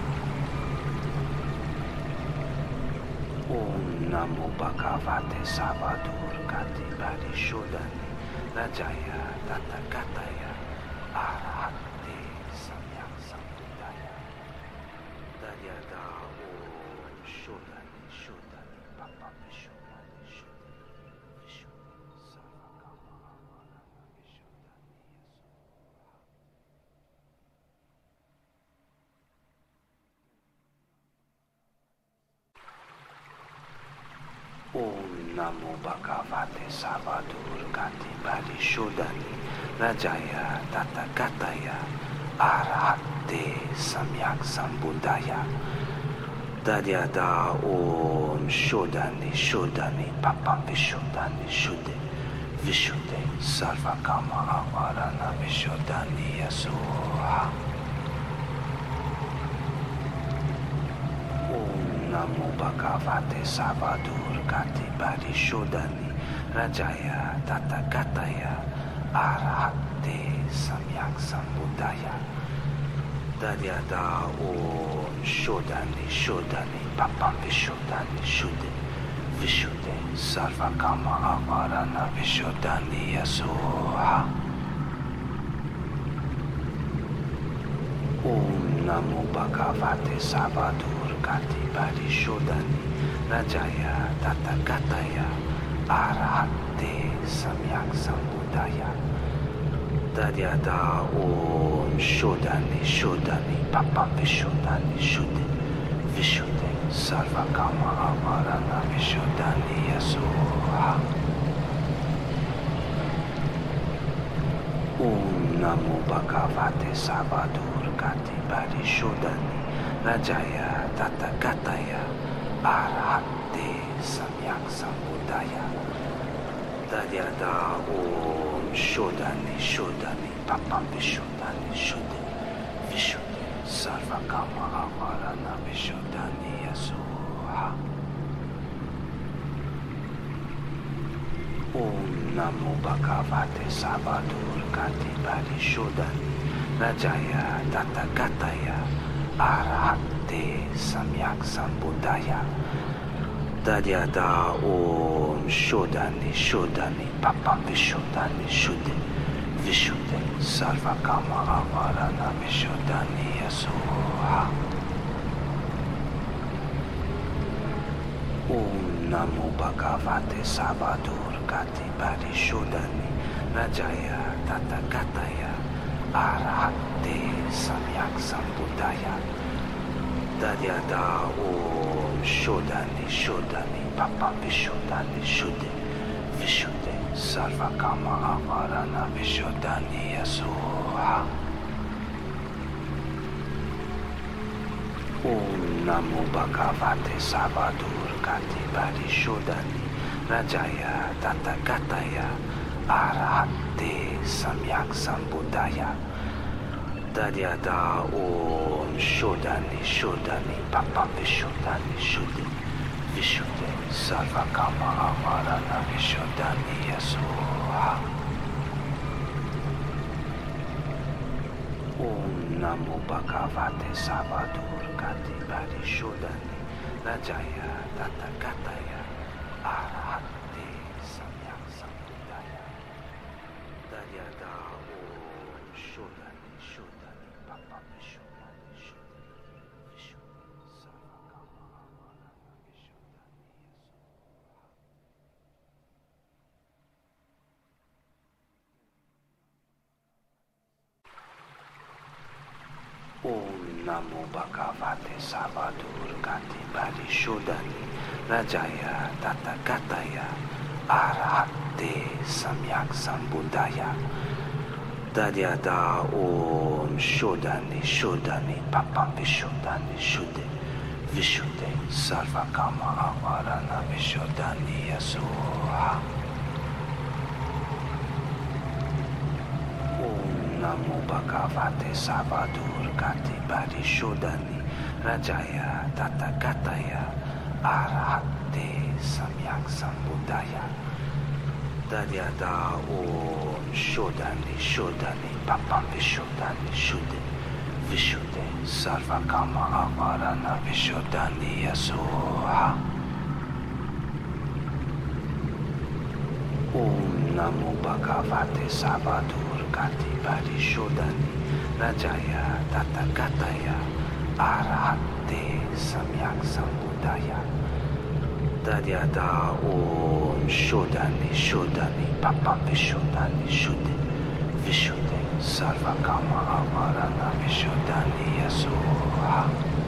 Om Namo Bhagavate Savadurgati Parishodhani Rajaya Tathāgataya Arahate Samyak Sambuddhaya. Tadyata Om Shodhani Shodhani Papam Vishodhani Shodhi Vishodhi Sarva Kama Avarana Vishodhani Yasuha. Om Namo Bhagavate Savadurgati Parishodhani Rajaya Tathāgataya Arahate Samyak Sambuddhaya. Tadyata Om Shodhani Shodhani Papam Vishodhani Shodhi Vishodhi Sarva Kama Avarana Vishodhani Yasuha. Om Namo Bhagavate Savadurgati Parishodhani Rajaya Tathāgataya Arahate Samyak Sambuddhaya. Tadyata Om Shodhani Shodhani Papam Vishodhani Shodhi Vishodhi Sarva Kama Avarana Vishodhani Yasuha. Om Namo Bhagavate Savadurgati Parishodhani Rajaya Tathāgataya Arahate Samyak Sambuddhaya. Tadyata Om Shodhani Shodhani Papam Vishodhani Shodhi Vishodhi Sarva Kama Avarana Vishodhani Yasuha. Om Namo Bhagavate Savadurgati Parishodhani Rajaya Tathāgataya Arahate Samyak Sambuddhaya. Tadyata Om Shodhani Shodhani Papam Vishodhani Shodhi Vishodhi Sarva Kama Avarana Vishodhani Yasuha. Om Namo Bhagavate Savadurgati Parishodhani Rajaya Tathāgataya Arahate Samyak Sambuddhaya. Tadyata Om Shodhani Shodhani Papam Vishodhani Shodhi Vishodhi Sarva Kama Avarana Vishodhani Yasuha. Om Namo Bhagavate Savadurgati Parishodhani Rajaya Tathāgataya Arahate Samyak Sambuddhaya. Tadyata Om Shodhani Shodhani Papam Vishodhani Shodhi Vishodhi Sarva Kama Avarana Vishodhani Yasuha. Om Namo Bhagavate Savadurgati Parishodhani Rajaya Tathāgataya Arahate Samyak Sambuddhaya Tadyata Om Shodhani Shodhani Papam Vishodhani Shuddhi Vishuddhi Sarvakama Amarana Vishodhani Yasoha. Om Namo Bhagavate Savadurgati Parishodhani Rajaya Tathāgataya Arahate Samyak Sambuddhaya Tadyata Om Shodhani Shodhani Papam Vishodhani Shuddhi Vishuddhi Sarvakama Amarana Vishodhani Yasoha. Om Namo Bhagavate Savadurgati Parishodhani Rajaya Tathāgataya Arahate Samyak Sambuddhaya Tadyata Om Shodhani Shodhani Papam Vishodhani Shuddhi Vishuddhi Sarvakama Amarana Vishodhani Yasoha. Om Namo Bhagavate Savadurgati Parishodhani Rajaya Tathāgataya Arahate Samyak Sambuddhaya Tadyata Om Shodhani Shodhani Papam Vishodhani Shuddhi Vishuddhi Sarvakama Amarana Vishodhani Yasoha. Om Namo Bhagavate Savadurgati Parishodhani Rajaya Tathāgataya Arahate Samyak Sambuddhaya Tadyata Om Shodhani Shodhani Papam Vishodhani Shuddhi Vishuddhi Sarvakama Amarana Vishodhani Yasoha.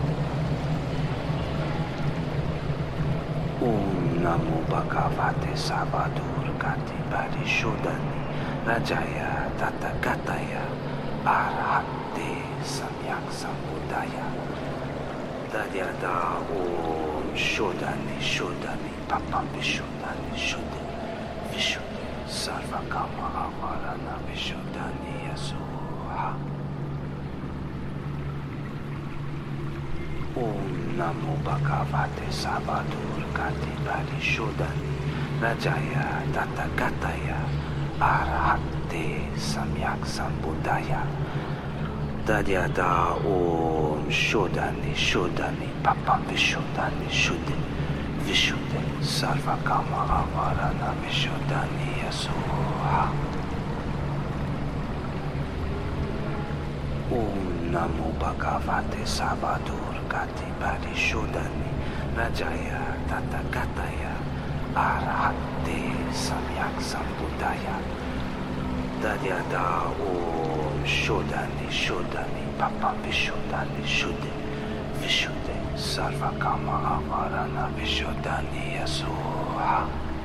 Om Namo Bhagavate Savadurgati Parishodhani Rajaya Tathāgataya Arahate Samyak Sambuddhaya Tadyata Om Shodhani Shodhani Papam Vishodhani Shuddhi Vishuddhi Sarvakama Amarana Vishodhani Yasoha. Om Namo Bhagavate Savadurgati Parishodhani Rajaya Tathāgataya Arahate Samyak Sambuddhaya Tadyata Om Shodhani Shodhani Papam Vishodhani Shuddhi Vishuddhi Sarvakama Amarana Vishodhani Yasoha. Om Namo Bhagavate Savadurgati Parishodhani Rajaya Tathāgataya Arahate Samyak Sambuddhaya Tadyata Om Shodhani Shodhani Papam Vishodhani Shuddhi Vishuddhi Sarvakama Amarana Vishodhani Yasoha.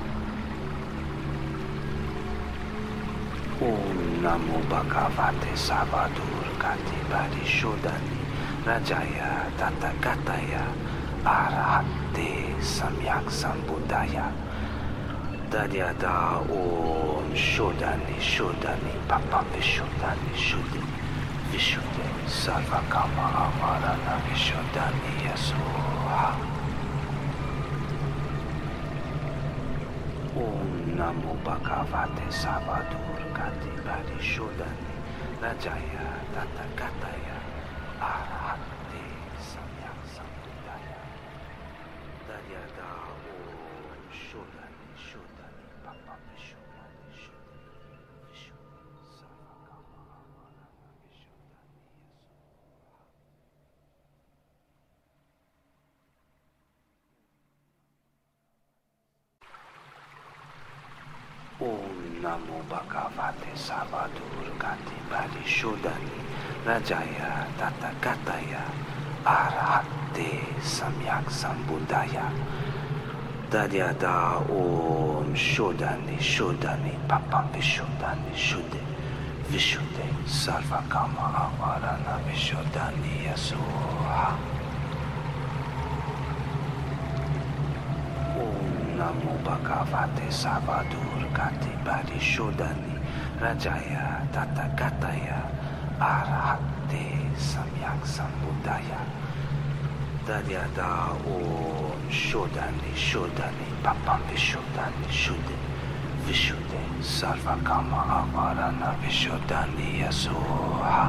Om Namo Bhagavate Savadurgati Parishodhani Rajaya Tathāgataya Arahate Samyak Sambuddhaya Tadyata Om Shodhani Shodhani Papam Vishodhani Shuddhi Vishuddhi Sarvakama Amarana Vishodhani Yasoha. Om Namo Bhagavate Savadurgati Parishodhani Rajaya Tathāgataya Arahate Samyak Sambuddhaya Tadyata Om Shodhani Shodhani Papam Vishodhani Shuddhi Vishuddhi Sarvakama Amarana Vishodhani Yasoha. Om Namo Bhagavate Savadurgati Parishodhani Rajaya Tathāgataya Arahate Samyak Sambuddhaya Tadyata Om Shodhani Shodhani Papam Vishodhani Shuddhi Vishuddhi Sarvakama Amarana Vishodhani Yasoha. Namo Bhagavate Savadur Gati Parishodhani Rajaya Tathagataya Arahate Samyak Sambuddhaya. Tadyata Om Shodhani Shodhani Papam Vishodhani Shuddhi Vishuddhi Sarvakama Avarana Vishodhani Yasoha.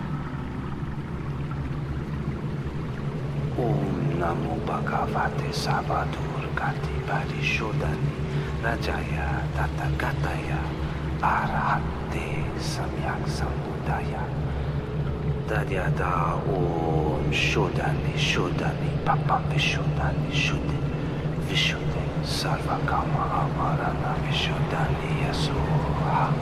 Om Namo Bhagavate Savadur Gati Parishodhani Rajaya Tathagataya Arahate Samyak Sambuddhaya. Tadyata Om Shodhani Shodhani Papam Vishodhani Shuddhi Vishuddhi Sarvakama Avarana Vishodhani Yasoha.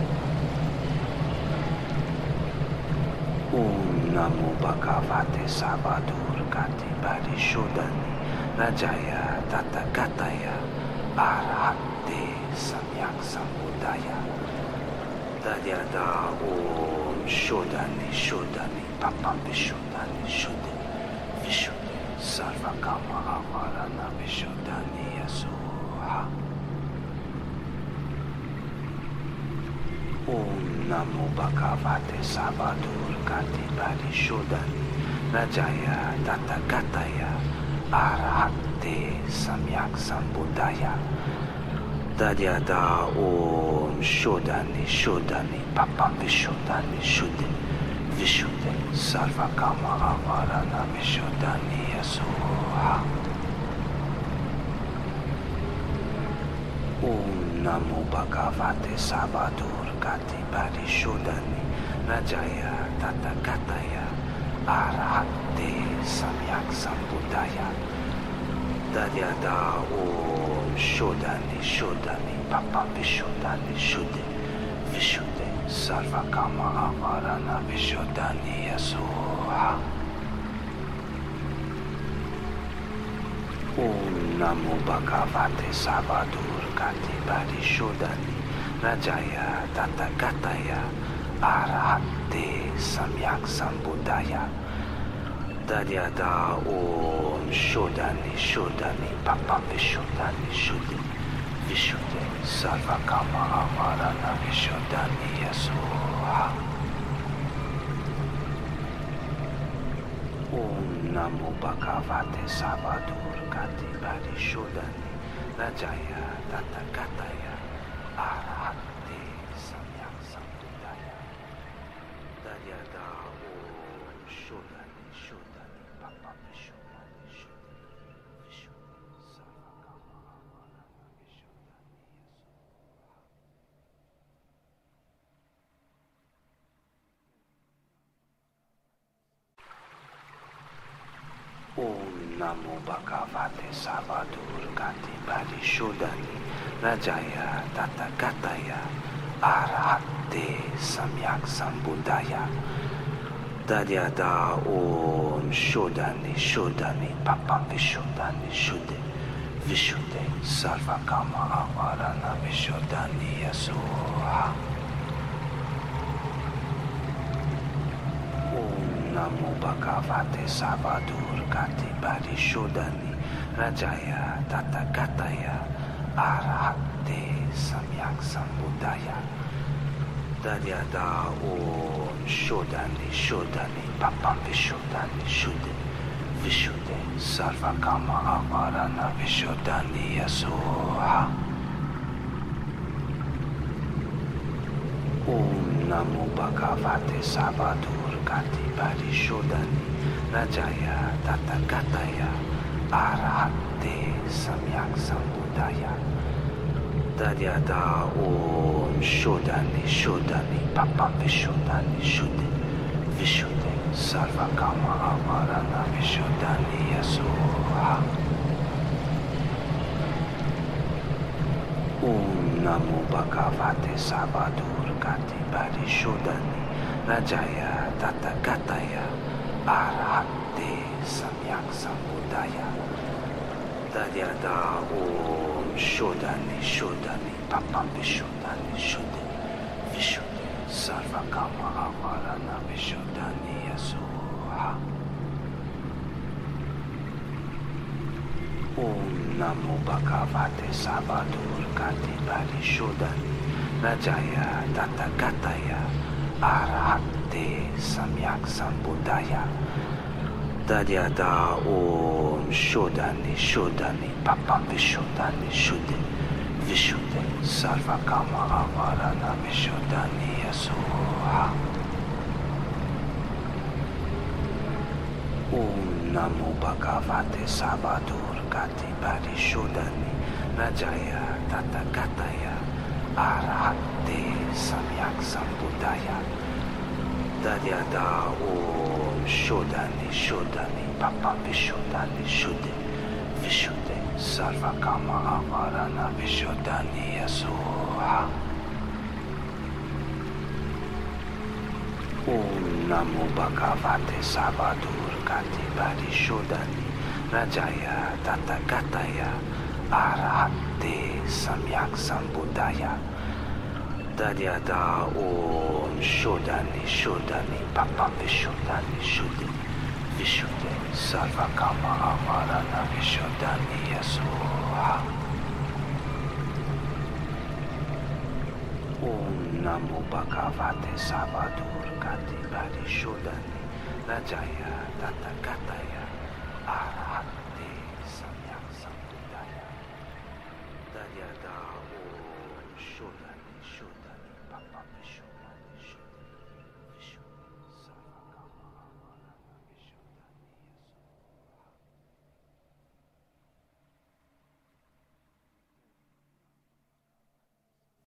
Om Namo Bhagavate Savadur Gati Parishodhani Rajaya Tathagataya Arahate Samyak Sambuddhaya. Tadyata Om Shodhani Shodhani Papam Vishodhani Shuddhi Vishuddhi Sarvakama Avarana Vishodhani Yasoha. Om Namo Bhagavate Savadur Gati Parishodhani Rajaya Tathagataya Arahate Samyak Sambuddhaya. Tadyata Om Shodhani Shodhani Papam Vishodhani Shuddhi Vishuddhi Sarvakama Avarana Vishodhani Yasoha. Om Namo Bhagavate Savadur Gati Parishodhani Rajaya Tathagataya Arahate Samyak Sambuddhaya. Tadyata Om Shodhani Shodhani Papam Vishodhani Shuddhi Vishuddhi Sarvakama Avarana Vishodhani Yasoha. Om Namo Bhagavate Savadur Gati Parishodhani Rajaya Tathagataya Arahate Samyak Sambuddhaya. Tadyata Om Shodhani Shodhani Papam Vishodhani Shuddhi Vishuddhi Sarvakama Avarana Vishodhani Yasoha. Om Namo Bhagavate Savadur Gati Parishodhani Rajaya Tathagataya Arahate Samyak Sambuddhaya. Tadyata Om Shodhani Shodhani Papam Vishodhani Shuddhi Vishuddhi Sarvakama Avarana Vishodhani Yasoha. Om Namo Bhagavate Savadur Gati Parishodhani Rajaya Tathagataya Arahate Samyak Sambuddhaya. Tadyata Om Shodhani Shodhani Papam Vishodhani Shuddhi Vishuddhi Sarvakama Avarana Vishodhani Yasoha. Om Namo Bhagavate Savadur Gati Parishodhani Rajaya Tathagataya Arahate Samyak Sambuddhaya. Tadyata Om Shodhani Shodhani Papam Vishodhani Shuddhi Vishuddhi Sarvakama Avarana Vishodhani Yasoha. Om Namo Bhagavate Savadur Gati Parishodhani Rajaya Tathagataya Arahate Samyak Sambuddhaya. Tadyata Om Shodhani Shodhani Papam Vishodhani Shuddhi Vishuddhi Sarvakama Avarana Vishodhani Yasoha. Om Namo Bhagavate Savadur Gati Parishodhani Rajaya Tathagataya Arahate Samyak Sambuddhaya. Tadyata Om Shodhani Shodhani Papam Vishodhani Shuddhi Vishuddhi Sarvakama Avarana Vishodhani Yasoha. Om Namo Bhagavate Savadur Gati Parishodhani Rajaya Tathagata Arahate Samyak Sambuddhaya Tadyata Om Shodhani Shodhani Papam Vishodhani Shuddhi Vishuddhi Sarvakama Avarana Vishodhani Yasoha. Om Namo Bhagavate Savadur Gati Parishodhani Rajaya Tathagata Arahate Samyak Sambuddhaya Tadyata Om Shodhani Shodhani Papam Vishodhani Shuddhi Vishuddhi Sarvakama Avarana Vishodhani Yasoha. Om Namo Bhagavate Savadur Gati Parishodhani Rajaya Tathagata Arahate Samyak Sambuddhaya Tadyata Om Shodhani Shodhani Papam Vishodhani Shuddhi Vishuddhi Sarvakama Avarana Vishodhani Yasoha. Om Namo Bhagavate Savadur Gati Parishodhani Rajaya Tathagata Arahate